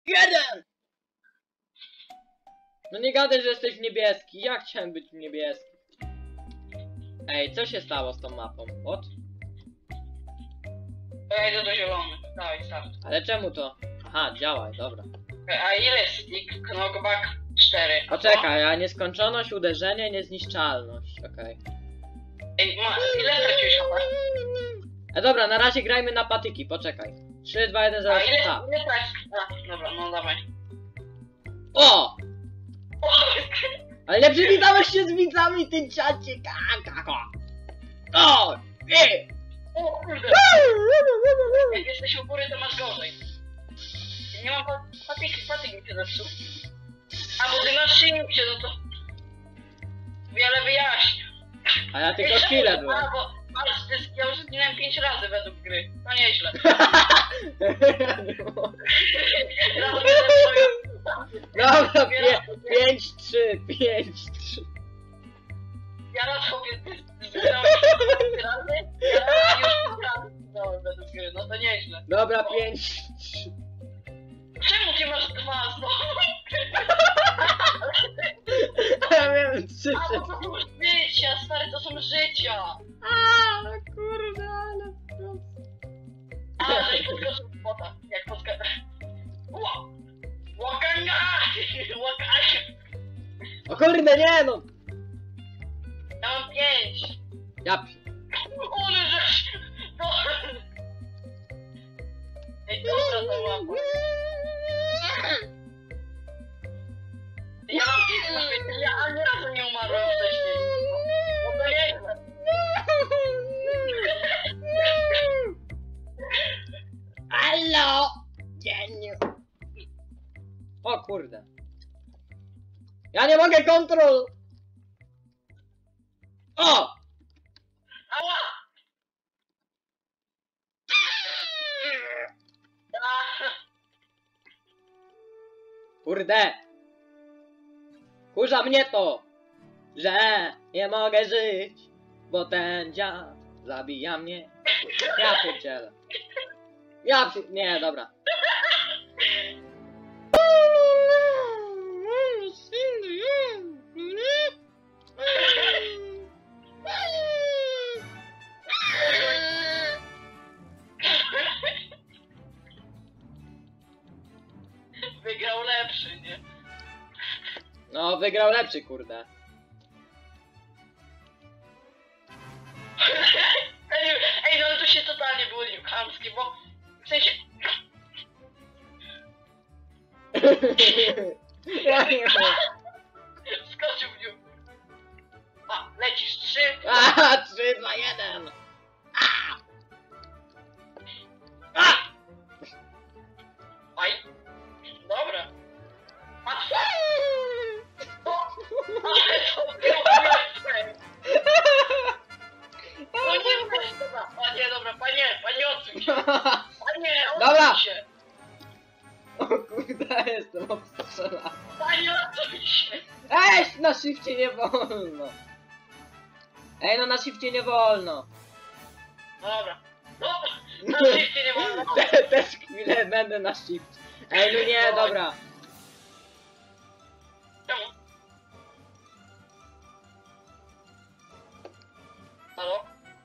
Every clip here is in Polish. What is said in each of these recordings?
Jeden! No nie gadaj, że jesteś niebieski. Ja chciałem być niebieski. Ej, co się stało z tą mapą? What? Ja idę do zielony. Dawaj, start. Ale czemu to? Aha, działaj, dobra. A ile jest stick? Knockback 4. Poczekaj, a nieskończoność, uderzenie, niezniszczalność. Okej. Ej, ile straciłeś HP? Dobra, na razie grajmy na patyki, poczekaj. 3, 2, 1, 0, A ile A. straciłeś? Dobra, no dawaj. O! Ale nie przywitałeś się z widzami, ty czacie! O! O kurde! Jak jesteś u góry, to masz gorzej. Nie mam patyk mi się zepsuł. A bo ty masz silnik się, no to... Wiele wyjaśnia. A ja tylko chwilę byłem. A, bo ja już zginąłem 5 razy według gry. To nieźle. Raz mnie zepsują. Dobra, 5, 3, 5, 3. Ja raz sobie zginąłem 5 razy, ja raz już 5 razy zginąłem według gry. No to nieźle. Dobra, 5, 3. Czemu ty masz 2 znowu? Ja miałem 3 A, bo to są życia, stary, to są życia. Kurde, ale... A, żeś podskoczył w bota, jak podskoczył. Łakanga! Łakanga! O kurde, nie no! Ja mam 5. Ja... Ole, żeś... No. Ej, dobra to łapa. Ja ani razu nie umarłem wcześniej. No to nieźle. Halo! Geniu! O kurde. Ja nie mogę kontrol! O! Ała! Kurde! Kurza mnie to! Że nie mogę żyć, bo ten dziad zabija mnie. Ja pierdzielę. Nie, dobra. Wygrał lepszy, nie? No, wygrał lepszy, kurde. Ej, no ale to się totalnie było chamskie, bo... W sensie... Ja nie wiem. Skoczył w nią. A, lecisz 3. 3, 2, 1. Aj. Dobra. Patrz. Ale to było lepsze. O nie, weź dobra. O nie, dobra, panie odsuń się. Panie, Dobra. odsuń się. O kurde, jestem obstrzelany. Panie, odsuń się. Ej, na shifcie nie wolno. Ej, no na shifcie nie wolno. Dobra. No, na shifcie nie wolno. Też chwilę będę na shift. Ej, no nie, dobra. Czemu? Halo?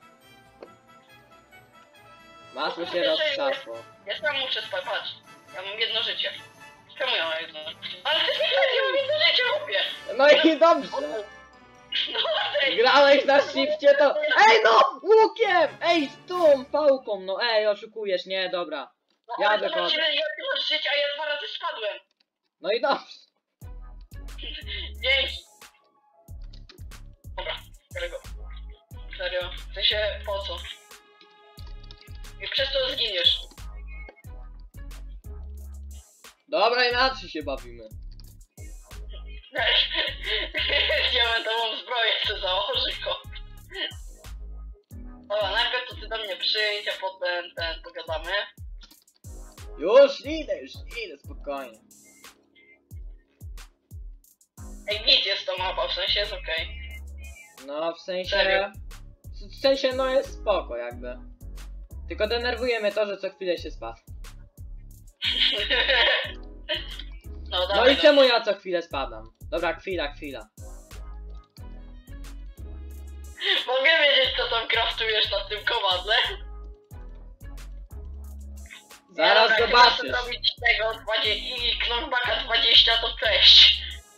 Masło się roztrzasło. Ja sam muszę spać, patrz. Ja mam jedno życie. Czemu ja mam jedno życie? Ale ty nie ja mam jedno życie, chłopie! No i dobrze. No ej! Grałeś na shifcie to... Ej no! Łukiem! Ej, z tą pałką, no ej, oszukujesz, nie, dobra. No, Ja ale wychodzę. zobacz, ile ty masz życia, a ja 2 razy spadłem. No i dobrze. Dzięki. Dobra, biorę go. Serio, w sensie po co? I przez to zginiesz. Dobra, inaczej się bawimy. Diamentową zbroję chcę założyć go. Dobra, najpierw to ty do mnie przyjdź, a potem pogadamy. Już idę, spokojnie. Ej, nic jest to mapa, w sensie jest okej. No, w sensie... Serio? W sensie, no jest spoko jakby. Tylko denerwuje mnie to, że co chwilę się spada. No i czemu ja co chwilę spadam? Dobra, chwila. Mogę wiedzieć, co tam kraftujesz na tym kowadle? Zaraz Jak zobaczysz. chcesz zrobić tego 20 i knockbacka 20, to cześć.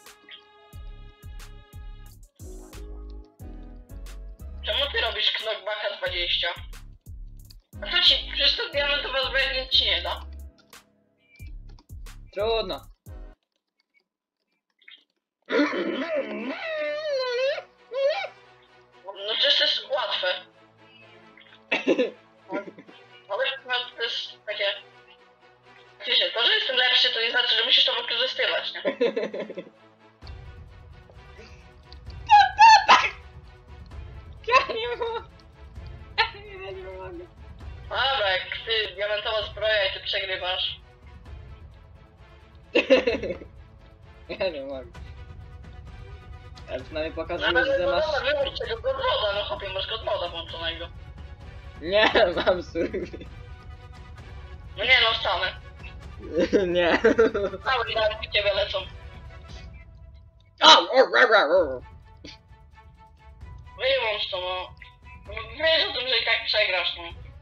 Czemu ty robisz knockbacka 20? A co ci, przecież to diamentowa zbroja nic ci nie da. Trudno. No przecież to jest łatwe. Ale to jest takie... Wiecie, to, że jestem lepszy, to nie znaczy, że musisz to wykorzystywać, nie? Ja nie mogę. Ja nie mogę. Dobra, jak ty diamentowa zbroja i ty przegrywasz. Ja nie mogę. Ja przynajmniej No pokazuję, ale że no masz... dobra, wyłącz tego godmoda, no chłopie, masz godmoda włączonego. Nie, mam survey. No nie no, wcale. Nie. Cały diamenty ciebie lecą. Wyłącz to, no. Wiesz o tym, że i tak przegrasz, no.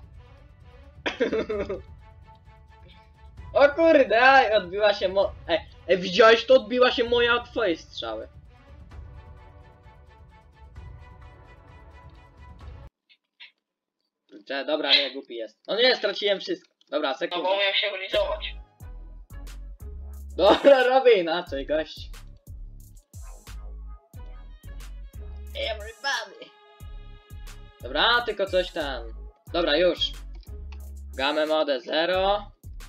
O kurde, aj, odbiła się widziałeś to? Odbiła się moja od twojej strzały. Dobra, nie, głupi jest. No nie, straciłem wszystko. Dobra, No sekunda. bo umiem się wylizować. Dobra, robię inaczej, gość. Everybody. Dobra, tylko coś tam. Dobra, już. Gamę modę 0.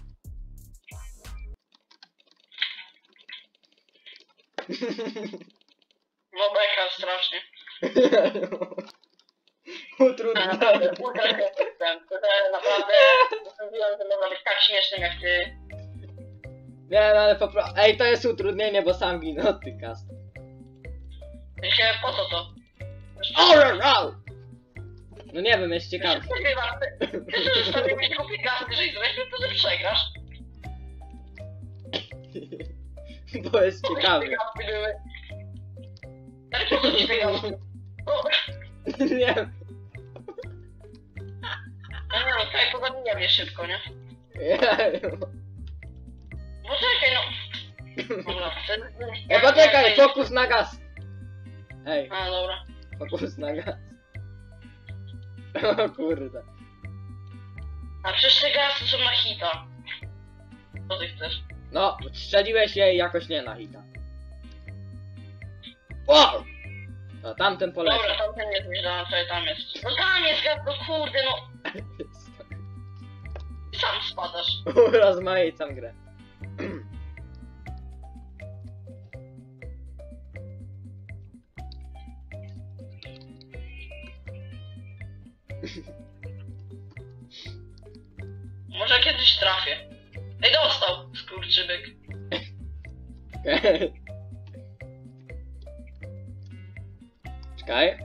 No beka strasznie. Utrudniam. Naprawdę, naprawdę, mówiłem, że mogła być tak śmiesznym jak ty. Nie, no ale ej, to jest utrudnienie, bo sam ginę od tych kast. Myślę, po co to? No nie wiem, jest ciekawe. Ty że sobie jakieś głupie kasty, że zrobisz, to że przegrasz. Bo jest ciekawy. Ale po co ci te gasty? Nie. No nie no, tutaj pozabijam je szybko, nie? No czekaj, no. Dobra, Poczekaj, fokus na gaz. Ej, A, dobra. fokus na gaz. O kurde. A przecież te gasy są na hita. Co ty chcesz? No, strzeliłeś jej jakoś nie na hita. Wow! No, tamten poleciał. Dobra, tamten jest myślałem, co tam jest. No tam jest gaz, no kurde, no. Sam spadasz. Rozmaicam grę. Może kiedyś trafię. Ej, dostał, skurczybyk. Czekaj.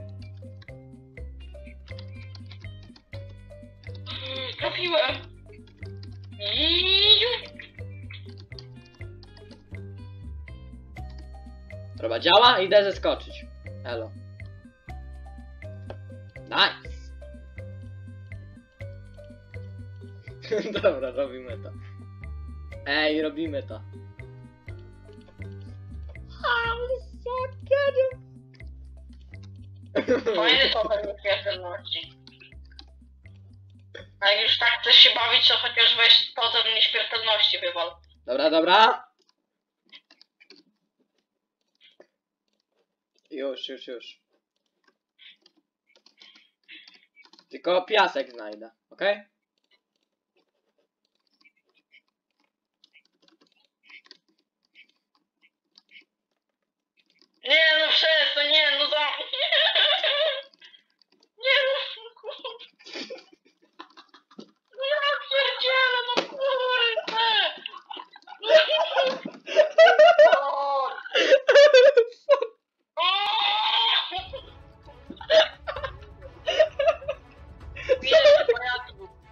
Trafiłem. Iiii. Dobra, działa? Idę zeskoczyć. Elo. Nice. Dobra, robimy to. Ej, robimy to. Fajny to ten nieśmiertelności. A jak już tak chcesz się bawić, to chociaż weź totem nieśmiertelności wywal. Dobra, dobra. Już. Tylko piasek znajdę, okej? Nie no przestań, nie no za... Nie no kurde. Ja pierdzielę, no kurde. O! O! Wiesz, pajacu.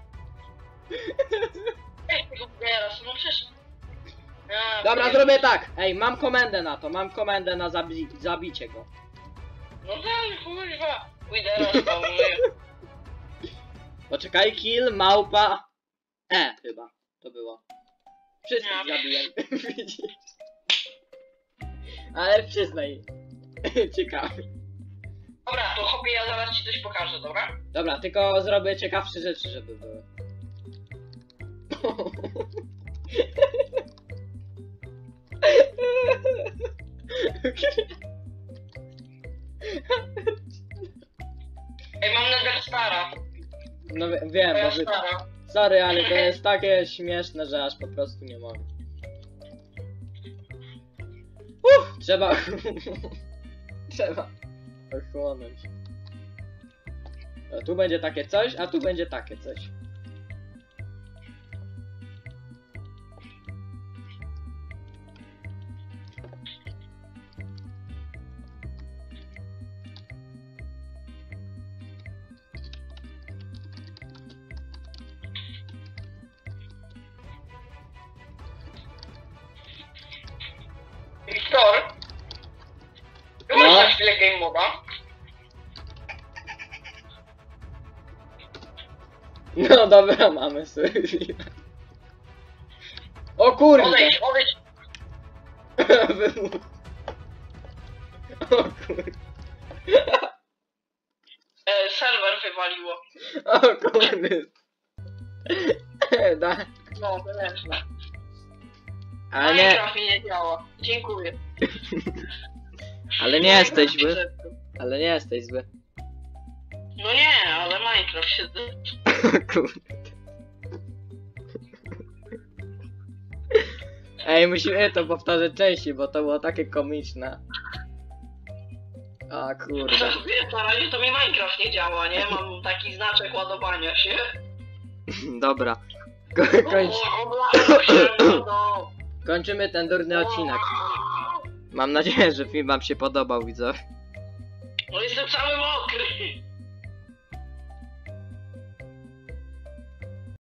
Dobra, zrobię tak. Ej, mam komendę na to, mam komendę na zabicie go. No daj, kurwa. Widera spawnuję. Poczekaj, kill, małpa. Chyba, to było. Wszystkich Nie. zabiłem. Widzisz? Ale przyznaj. Ciekawe. Dobra, to chłopie, ja zaraz ci coś pokażę, dobra? Dobra, tylko zrobię ciekawsze rzeczy, żeby były. Ej, mam Nether Stara. No wiem, Moja bo wy... stara. Sorry, ale to jest takie śmieszne, że aż po prostu nie mogę. Trzeba... Trzeba ochłonąć. Tu będzie takie coś, a tu będzie takie coś. Wiktor? No. Wyłącz na chwilę game moda. No dobra, mamy sobie. O kurde! Odejdź, odejdź. O kurde. Serwer wywaliło. O kurde. Da. No, to lepsze. Ale nie, Minecraft mi nie działa. Dziękuję. ale nie jesteś zły. Ale nie jesteś zły. No nie, ale Minecraft się... Kurde. Ej, musimy to powtarzać częściej, bo to było takie komiczne. A kurde. Wiesz, na razie to mi Minecraft nie działa, nie? Mam taki znaczek ładowania się. Dobra. Kończymy ten durny odcinek. Mam nadzieję, że film wam się podobał, widzowie. No jestem cały mokry.